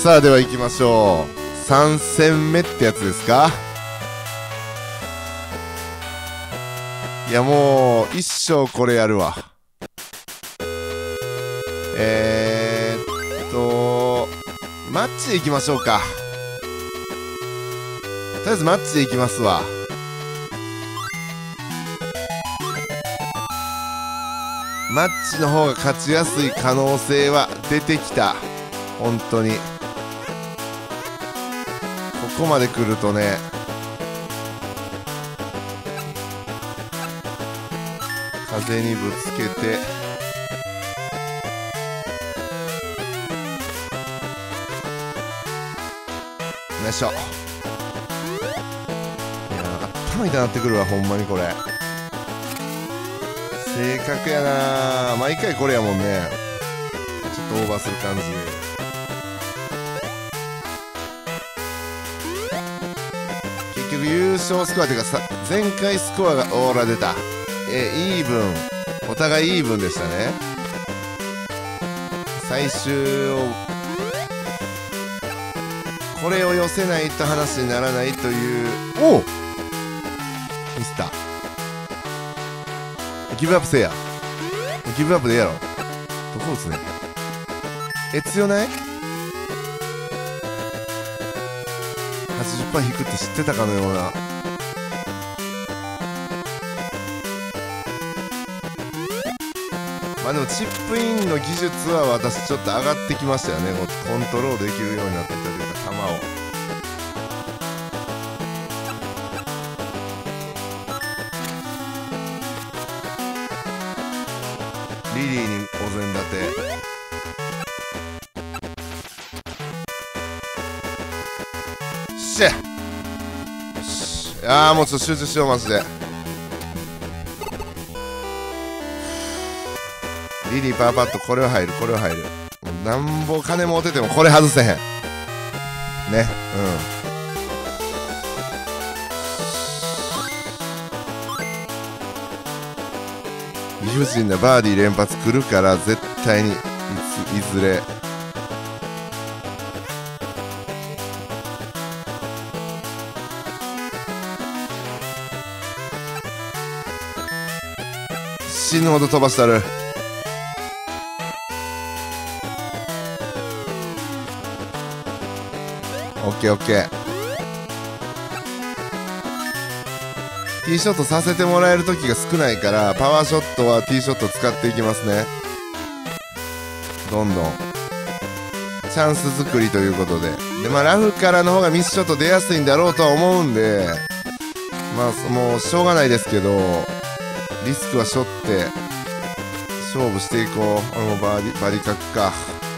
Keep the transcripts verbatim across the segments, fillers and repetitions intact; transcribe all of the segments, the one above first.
さあでは行きましょう。さん戦目ってやつですか。いやもう一生これやるわ。えーっとマッチで行きましょうか。とりあえずマッチで行きますわ。マッチの方が勝ちやすい可能性は出てきた。本当にここまで来るとね、風にぶつけてよいしょ。いや頭痛なってくるわほんまにこれ。正確やな、毎回これやもんね。ちょっとオーバーする感じ。結局優勝スコアっていうかさ、前回スコアがオーラ出た。えイーブン、お互いイーブンでしたね。最終をこれを寄せないと話にならないという。おおミスった。ギブアップせえや。ギブアップでええやろ。どこ打つね。え、強ない？ はちじゅっパーセント 引くって知ってたかのような。まあでもチップインの技術は私ちょっと上がってきましたよね。コントロールできるようになってきたというか、球を。リリーにお膳立て。しゃしあーもうちょっと集中しようマジで。リリーパーパット、これは入る、これは入る。なんぼ金持っててもこれ外せへんね。うん理不尽なバーディー連発来るから絶対にいついずれ。死ぬほど飛ばしたる。オッケーオッケー。ティーショットさせてもらえる時が少ないからパワーショットはティーショット使っていきますね。どんどんチャンス作りということで。でまあラフからの方がミスショット出やすいんだろうとは思うんで、まあもうしょうがないですけどリスクは背負って勝負していこう。俺もバーディバディ角か。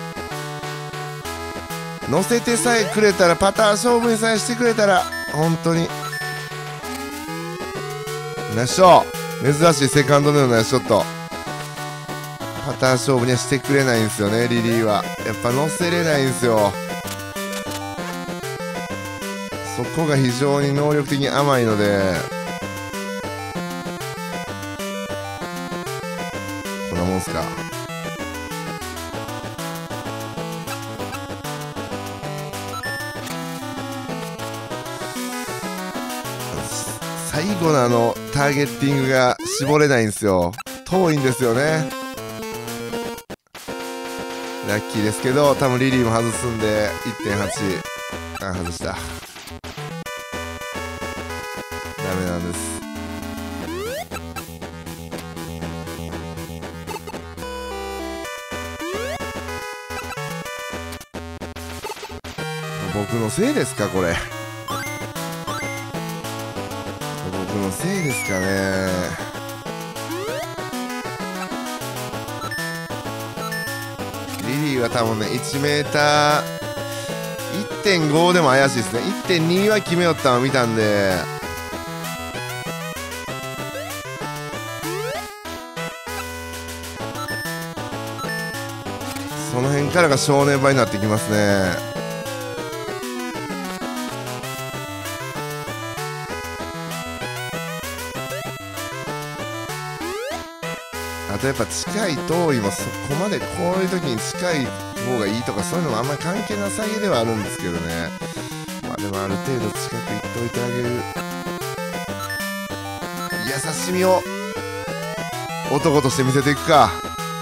乗せてさえくれたら、パターン勝負にさえしてくれたら本当にナイスショット。珍しいセカンドでのナイスショット。パターン勝負にはしてくれないんですよねリリーは。やっぱ乗せれないんですよ。そこが非常に能力的に甘いので、こんなもんすか。最後のあのターゲッティングが絞れないんですよ。遠いんですよね。ラッキーですけど多分リリーも外すんで いってんはち。 あ外した。ダメなんです。僕のせいですかこれ。僕のせいですかね。リリーは多分ね いちメーター いってんご でも怪しいですね。 いってんに は決めよったの見たんで、その辺からが正念場になってきますね。あとやっぱ近い遠いもそこまでこういう時に近い方がいいとかそういうのもあんまり関係なさげではあるんですけどね。まあでもある程度近く行っておいてあげる優しみを男として見せていくか。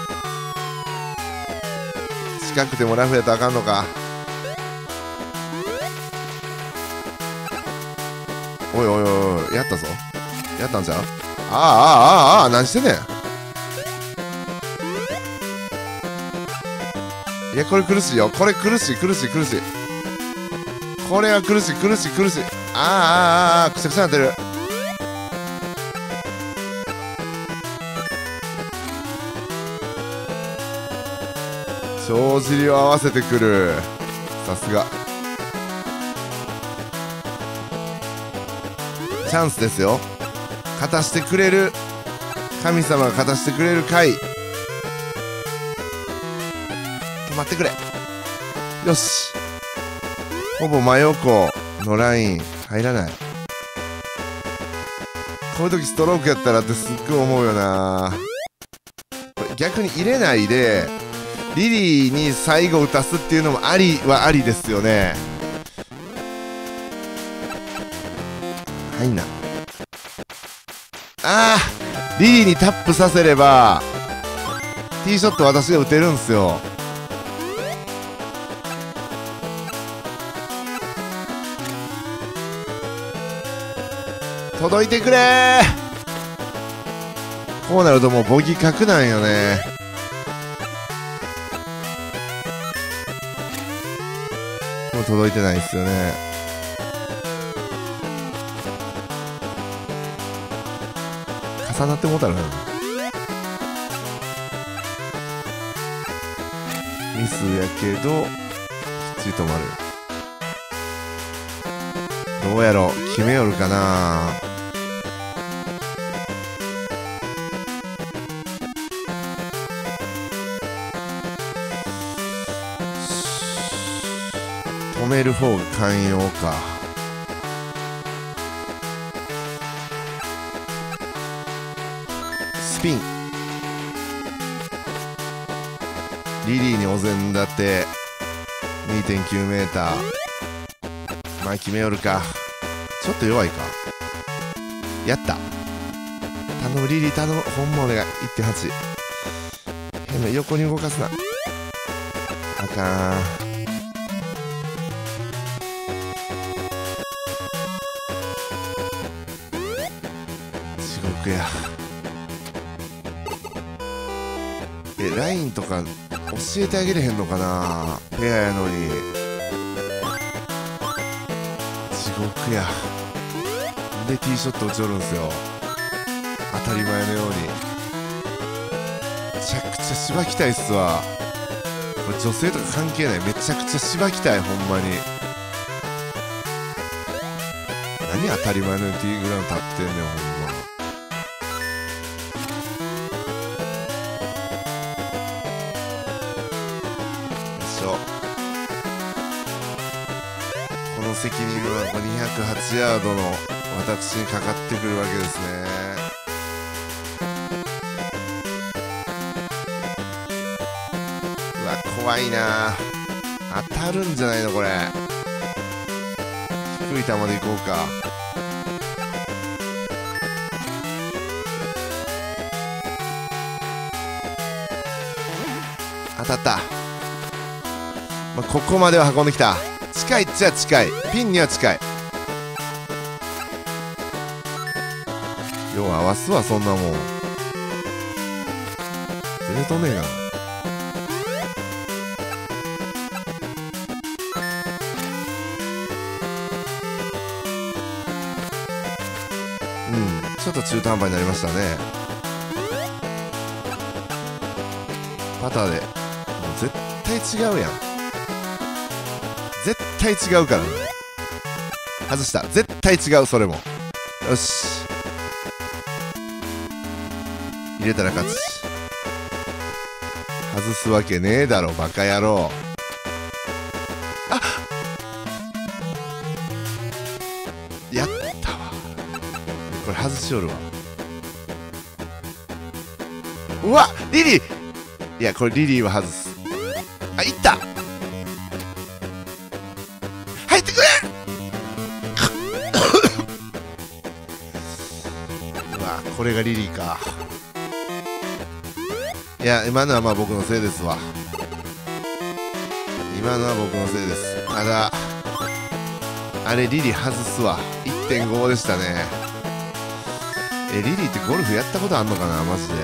近くてもラフやとあかんのか。おいおいおいおい、やったぞ。やったんじゃん。ああああああ、何してんねん。いや、これ苦しいよ。これ苦しい苦しい苦しい。これは苦しい苦しい苦しい。ああああああ、くしゃくしゃなってる。帳尻を合わせてくる。さすが。チャンスですよ。勝たしてくれる神様が勝たしてくれる回。止まってくれ。よし。ほぼ真横のライン入らない。こういう時ストロークやったらってすっごい思うよな。これ逆に入れないでリリーに最後打たすっていうのもありはありですよね。入んな。あー、リリーにタップさせればティーショット私が打てるんすよ。届いてくれー。こうなるともうボギー角なんよね。もう届いてないっすよね。重なってもうたらな。ミスやけどきっちり止まる。どうやろう、決めよるかな。止める方が寛容か。スピン。リリーにお膳立て にてんきゅうメーター。まあ決めよるか。ちょっと弱いか。やった。頼むリリー頼む。ほんまお願い。 いってんはち。 変な横に動かすな。あかん。地獄や。え、ラインとか教えてあげれへんのかな。ペアやのに地獄や。でティーショット打ちおるんすよ。当たり前のように。めちゃくちゃしばきたいっすわ。これ女性とか関係ない。めちゃくちゃしばきたい。ほんまに。何当たり前のようにティーグラウンド立ってんねん。ほんまこの責任はにひゃくはちヤードの私にかかってくるわけですね。うわ怖いな。当たるんじゃないのこれ。低い球でいこうか。当たった。まあ、ここまでは運んできた。近いっちゃ近い。ピンには近い。よう合わすわそんなもん。全然飛んねえかな。うん、ちょっと中途半端になりましたね。パターでもう絶対違うやん。絶対違うからね。外した。絶対違う。それもよし。入れたら勝ち。外すわけねえだろバカ野郎。あ、やったわ。これ外しよるわ。うわリリー。いやこれリリーは外す。 あ、いった。入ってくれうわ、これがリリーか。いや、今のはまあ僕のせいですわ。今のは僕のせいです。ただあれリリー外すわ。 いってんご でしたね。え、リリーってゴルフやったことあんのかな、マジで。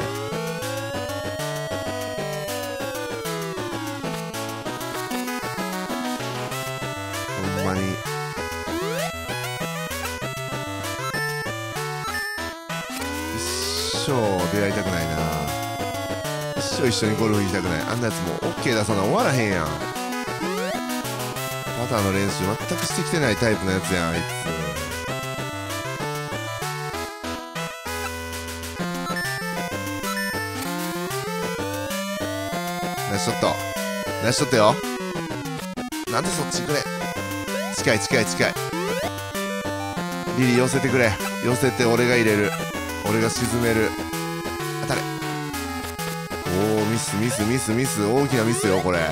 ほんまに一生出会いたくないな。一生一緒にゴルフ行きたくない。あんなやつもう OK 出さな終わらへんやん。パターの練習全くしてきてないタイプのやつやん、あいつ。ナイスショット、ナイスショットよ。なんでそっち行くね。近い近い近い。リリー寄せてくれ。寄せて俺が入れる。俺が沈める。当たれ。おお、ミスミスミスミス。大きなミスよこれ。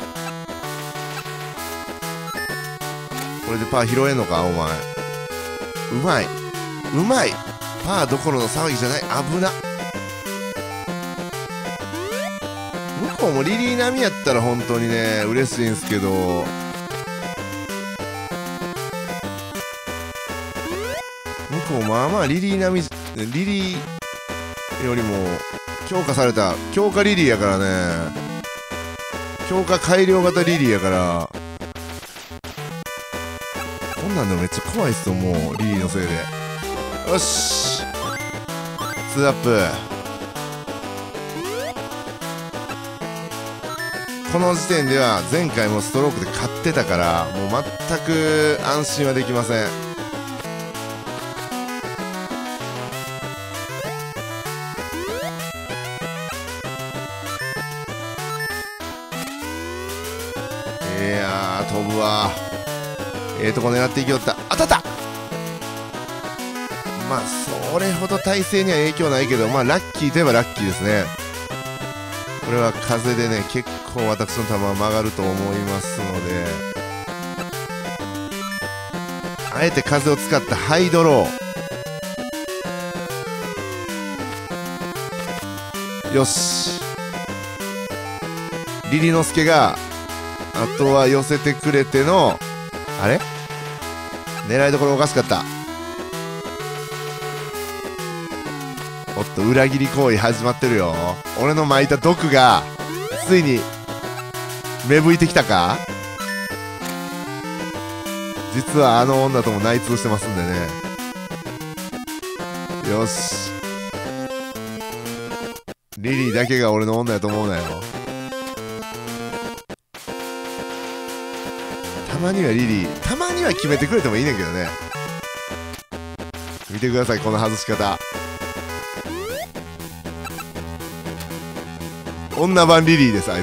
これでパー拾えんのかお前。うまいうまい。パーどころの騒ぎじゃない。危な。向こうもリリー並みやったら本当にね嬉しいんすけど、向こうまあまあリリー並み、リリーよりも強化された強化リリーやからね。強化改良型リリーやから、こんなんでもめっちゃ怖いっすよ、もうリリーのせいで。よしツーアップ。この時点では前回もストロークで勝ってたから、もう全く安心はできません。いやー飛ぶわ。ええー、とこ狙っていきよった。当たった。まあそれほど体勢には影響ないけど、まあラッキーといえばラッキーですね。これは風でね結構私の球は曲がると思いますので、あえて風を使ったハイドロー。よし、リリノスケがあとは寄せてくれてのあれ狙いどころおかしかった。おっと裏切り行為始まってるよ。俺の巻いた毒がついに芽吹いてきたか。実はあの女とも内通してますんでね。よし、リリーだけが俺の女やと思うなよ。たまにはリリーたまには決めてくれてもいいねんけどね。見てくださいこの外し方。女版リリーです、あいつ。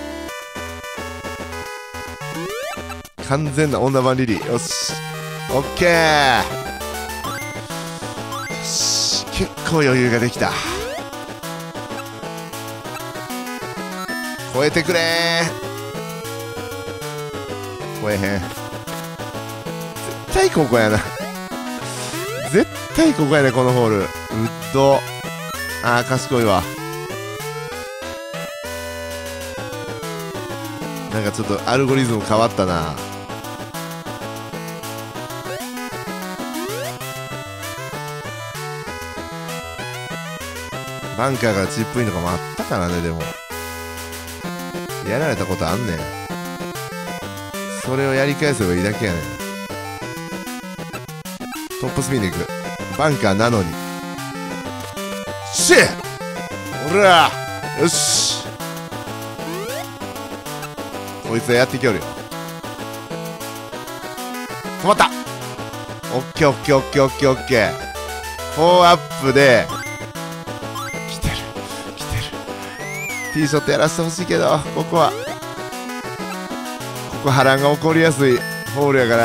完全な女版リリー。よしオッケー。よし結構余裕ができた。超えてくれー。超えへん。絶対ここやな。絶対ここやねこのホール。ウッド。あー賢いわ。なんかちょっとアルゴリズム変わったな。バンカーからチップインとかもあったからね。でもやられたことあんねん。それをやり返せばいいだけやねん。トップスピンでいく。バンカーなのにシェッおらよし、こいつはやってきよるよ。止まった。オッケーオッケーオッケーオッケーオッケー。フォーアップで来てる来てる。ティーショットやらせてほしいけど、ここはここ波乱が起こりやすいホールやから。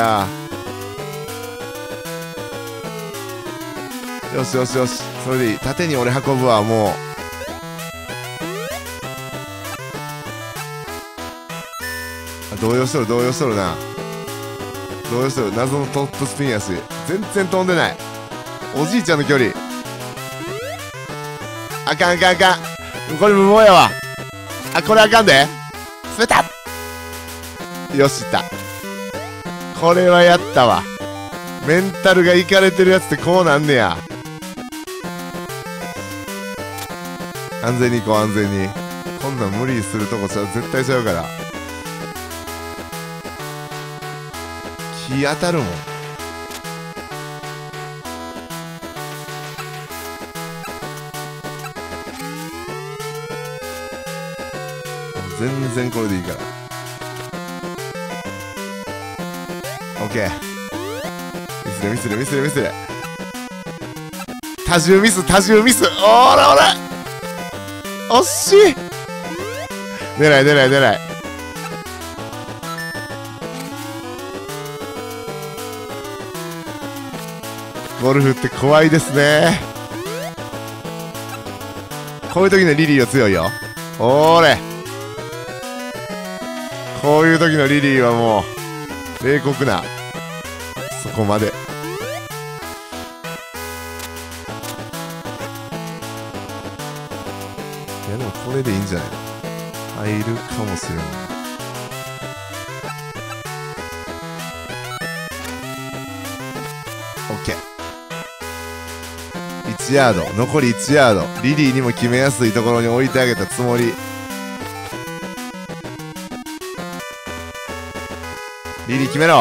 よしよしよし、それでいい。縦に俺運ぶわ。も動揺しとる動揺しとるな。動揺しとる。謎のトップスピンやし全然飛んでない。おじいちゃんの距離あかんあかんあかん。これ無謀やわ。あ、これあかんで。滑った。よし、いった。これはやったわ。メンタルがいかれてるやつってこうなんねや。安全に行こう、安全に。こんなん無理するとこちゃう、絶対ちゃうから。気当たるもん。全然これでいいから。オッケー。ミスれミスれミスれミスれ。多重ミス多重ミス。おーらおら惜しい。出ない出ない出ない。ゴルフって怖いですね。こういう時のリリーは強いよ。おーれ。こういう時のリリーはもう冷酷な。そこまで。いやでもこれでいいんじゃないの。入るかもしれない。オッケー。いちヤード、残りいちヤード。リリーにも決めやすいところに置いてあげたつもり。リリー決めろ。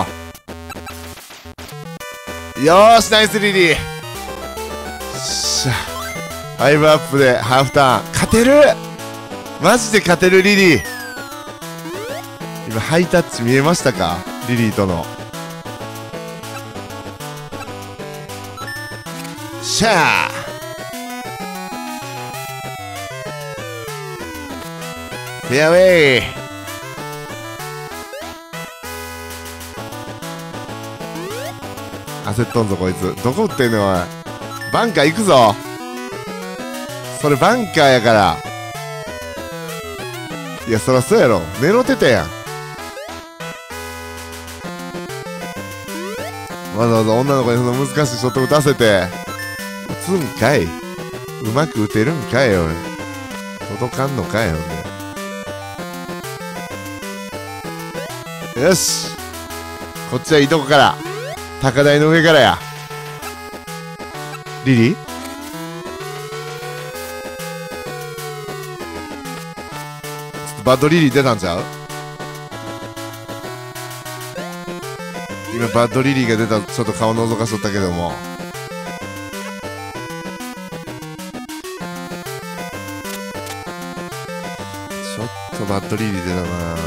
よーし、ナイスリリー。しゃファイブアップでハーフターン勝てる。マジで勝てる。リリー今ハイタッチ見えましたか。リリーとのしゃーフェアウェイ。焦っとんぞこいつ。どこ打ってんねんおい。バンカー行くぞ。それバンカーやから。いやそらそうやろ。狙ってたやん。わざわざ女の子にその難しいショット打たせて打つんかい。うまく打てるんかいおい。届かんのかいほんで。よしこっちはいいとこから。高台の上からや。リリーバッドリリー出たんちゃう。今バッドリリーが出た。ちょっと顔覗かしとったけども。ちょっとバッドリリー出たな。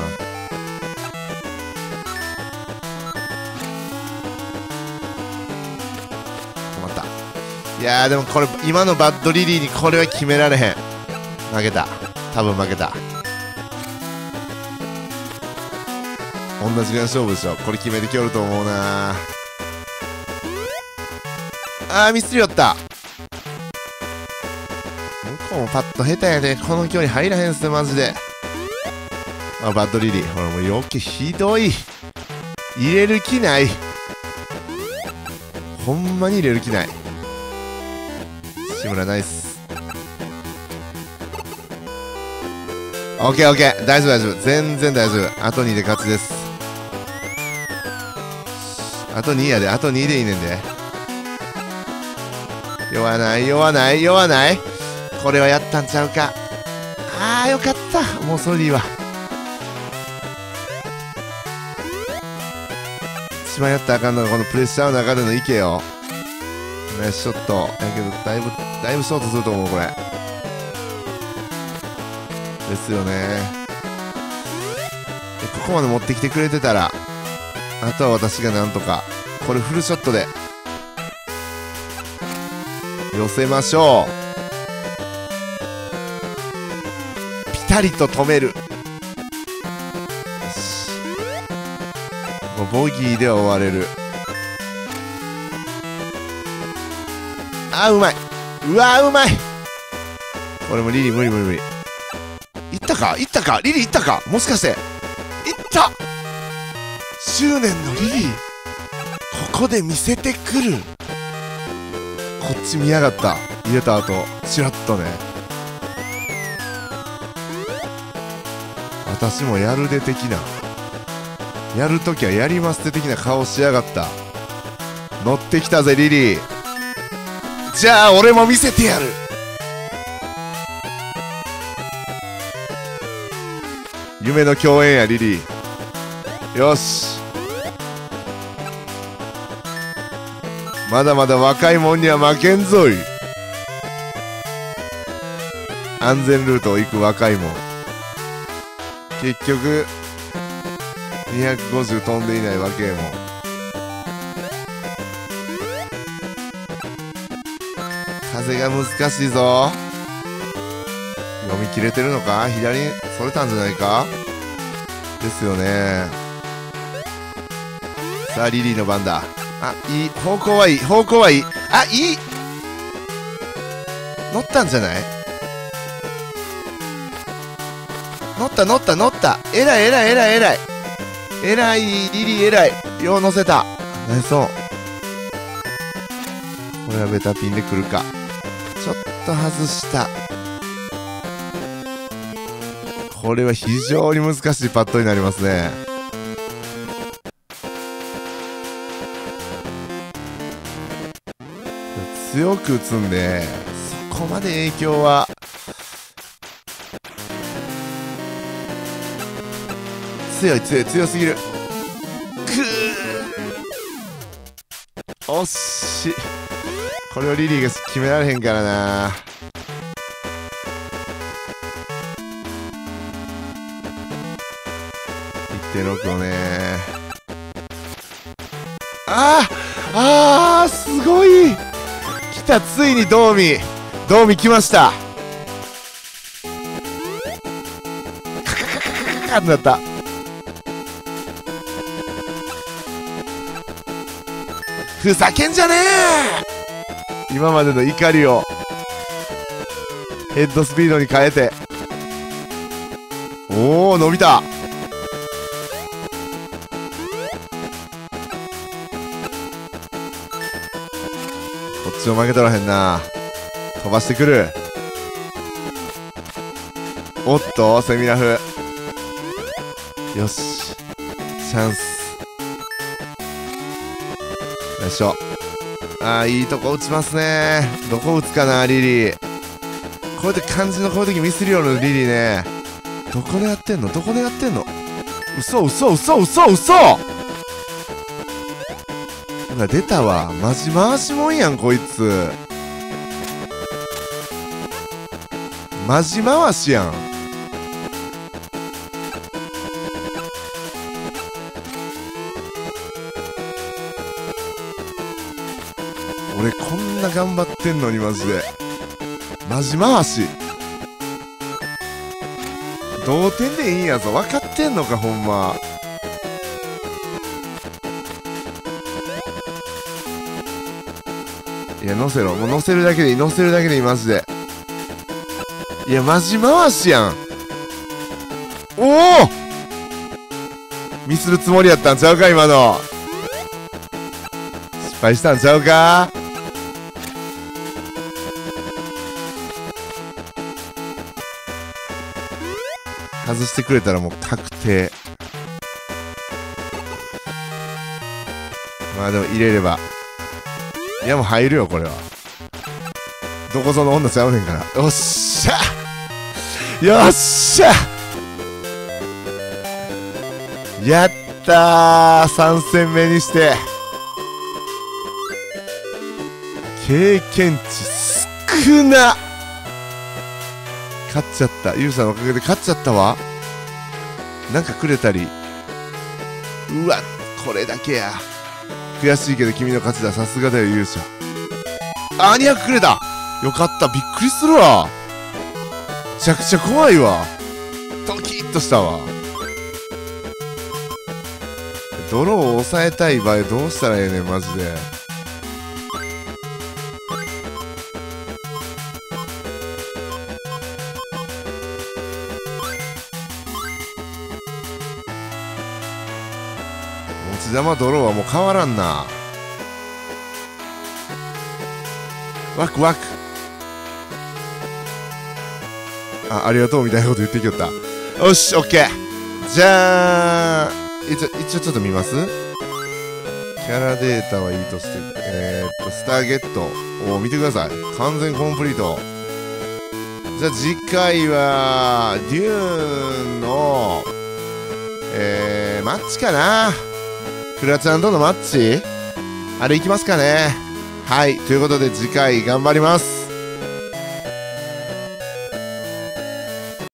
いやーでもこれ今のバッドリリーにこれは決められへん。負けた。多分負けた。同じぐらいの勝負でしょ。これ決めてきよると思うな。あーミスりよった。向こうもパッと下手やで。この距離入らへんすねマジで。あバッドリリーほらもう余計ひどい。入れる気ない。ほんまに入れる気ない。志村ナイス。オッケーオッケー大丈夫大丈夫全然大丈夫。あとにで勝ちです。あとにやで。あとにでいいねんで。酔わない酔わない酔わない。これはやったんちゃうか。あーよかった。もうそれでいいわ。一番やったらあかんのがこのプレッシャーの中での池よ。ナイスショットやけどだいぶだいぶショートすると思うこれ。ですよね。ここまで持ってきてくれてたらあとは私がなんとか。これフルショットで寄せましょう。ピタリと止める。よしもうボギーでは終われる。あーうまい。うわーうまい。これもリリー無理無理無理。いったかいったかリリーいったかもしかしていった。 しゅうねんのリリー、ここで見せてくる。こっち見やがった。入れた後チラッとね、私もやるで的な、やるときはやりますって的な顔しやがった。乗ってきたぜリリー、じゃあ俺も見せてやる。夢の共演やリリー。よし、まだまだ若いもんには負けんぞい。安全ルートを行く若いもん、結局にひゃくごじゅう飛んでいないわけやもん。風が難しいぞ。読み切れてるのか、左にそれたんじゃないかですよね。さあリリーの番だ。あ、いい、方向はいい、方向はいい。あ、いい、乗ったんじゃない？乗った乗った乗った。えらいえらいえらいえらいえらい、リリーえらい、よう乗せた。ナイスオン。これはベタピンで来るか。ちょっと外した。これは非常に難しいパットになりますね。強く打つんでそこまで影響は強い強い強すぎる。くー、惜しい。これをリリーが決められへんからな。いってんろく をね。あーあー、すごい来た。ついにドーミードーミー来ました。カカカカカカカってなった。ふざけんじゃねえ。今までの怒りをヘッドスピードに変えて、おお伸びた。こっちを負けとらへんな。飛ばしてくる。おっとセミラフ、よしチャンス。よいしょ。あー、いいとこ打ちますね。どこ打つかなリリー。こうやって漢字のこういう時ミスるようなリリーね。どこでやってんの、どこでやってんの。嘘嘘嘘嘘嘘。ほら出たわ。マジ回しもんやんこいつ。マジ回しやん。俺こんな頑張ってんのにマジでマジ回し。同点でいいんやぞ。分かってんのかほんま。いや乗せろ、もう乗せるだけでいい、乗せるだけでいいマジで。いやマジ回しやん。おおミスるつもりやったんちゃうか今の。失敗したんちゃうか。外してくれたらもう確定。まあでも入れれば、いやもう入るよこれは。どこぞの女ちゃうねんから。よっしゃよっしゃやったー。さん戦目にして経験値少な。勝っちゃった。ユウさんのおかげで勝っちゃったわ。なんかくれたり。うわこれだけや。悔しいけど君の勝ちだ。さすがだよ勇者。あーにひゃくくれた。よかった。びっくりするわ。めちゃくちゃ怖いわ。ドキッとしたわ。ドローを抑えたい場合どうしたらええねんマジで。 ち玉ドローはもう変わらんな。ワクワク。あ、ありがとうみたいなこと言ってきよった。よし、オッケー。じゃあ、一応、一応ちょっと見ます？キャラデータはいいとして、えー、っと、スターゲット。おー、見てください。完全コンプリート。じゃあ次回は、デューンの、えー、マッチかな。クラちゃんとのマッチあれいきますかね。はい。ということで次回頑張ります。